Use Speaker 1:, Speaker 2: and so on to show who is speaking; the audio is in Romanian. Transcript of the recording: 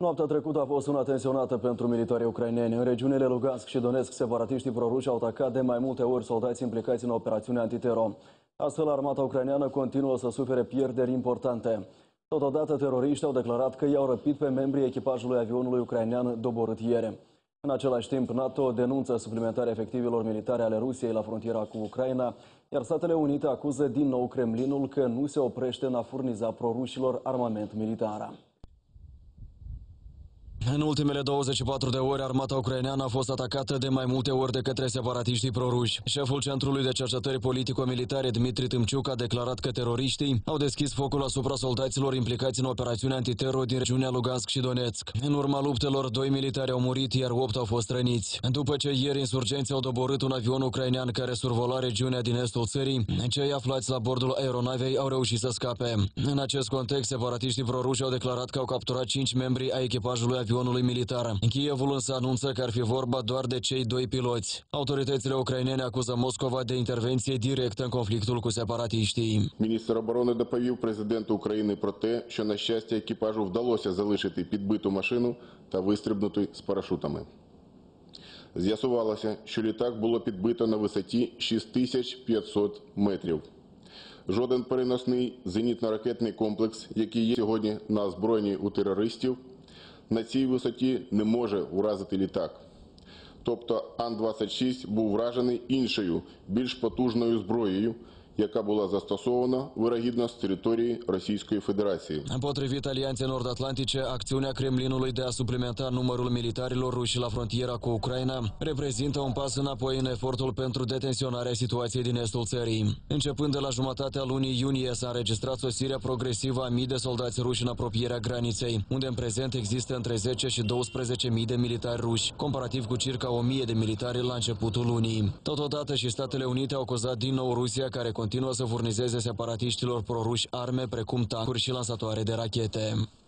Speaker 1: Noaptea trecută a fost una tensionată pentru militarii ucraineni. În regiunile Lugansk și Donetsk, separatiștii proruși au atacat de mai multe ori soldați implicați în operațiunea antitero. Astfel, armata ucraineană continuă să sufere pierderi importante. Totodată, teroriștii au declarat că i-au răpit pe membrii echipajului avionului ucrainean doborât ieri. În același timp, NATO denunță suplimentarea efectivelor militare ale Rusiei la frontiera cu Ucraina, iar Statele Unite acuză din nou Kremlinul că nu se oprește în a furniza prorușilor armament militar.
Speaker 2: În ultimele 24 de ore, armata ucraineană a fost atacată de mai multe ori de către separatiștii proruși. Șeful Centrului de Cercetări Politico-Militare, Dmitri Tymciuk, a declarat că teroriștii au deschis focul asupra soldaților implicați în operațiunea antitero din regiunea Lugansk și Donetsk. În urma luptelor, 2 militari au murit, iar 8 au fost răniți. După ce ieri insurgenții au doborât un avion ucrainean care survola regiunea din estul țării, cei aflați la bordul aeronavei au reușit să scape. În acest context, separatiștii proruși au declarat că au capturat 5 membri ai echipajului avionului militar. Kievul însă anunță că ar fi vorba doar de cei 2 piloți. Autoritățile ucrainene acuză Moscova de intervenție directă în conflictul cu separatiștii.
Speaker 3: Міністр оборони доповів президенту України про те, що, на щастя, екіпажу вдалося залишити підбиту машину та вистрибнути з парашутами. З'ясувалося, що літак було підбито на висоті 6500 метрів. Жоден переносний зенітно-ракетний комплекс, який є сьогодні на озброєнні у терористів, на цій висоті не може уразити літак. Тобто Ан-26 був вражений іншою, більш потужною зброєю, яка була застосована, вирогідно, з території Російської Федерації.
Speaker 2: Potrivit Alianței Nord-Atlantice, acțiunea Kremlinului de a suplimenta numărul militarilor ruși la frontiera cu Ucraina reprezintă un pas înapoi în efortul pentru detensionarea situației din estul țării. Începând de la jumătatea lunii iunie s-a înregistrat sosirea progresivă a mii de soldați ruși în apropierea graniței, unde în prezent există între 10 și 12.000 de militari ruși, comparativ cu circa 1.000 de militari la începutul lunii. Totodată și Statele Unite au acuzat din nou Rusia, care continuă să furnizeze separatiștilor proruși arme precum tancuri și lansatoare de rachete.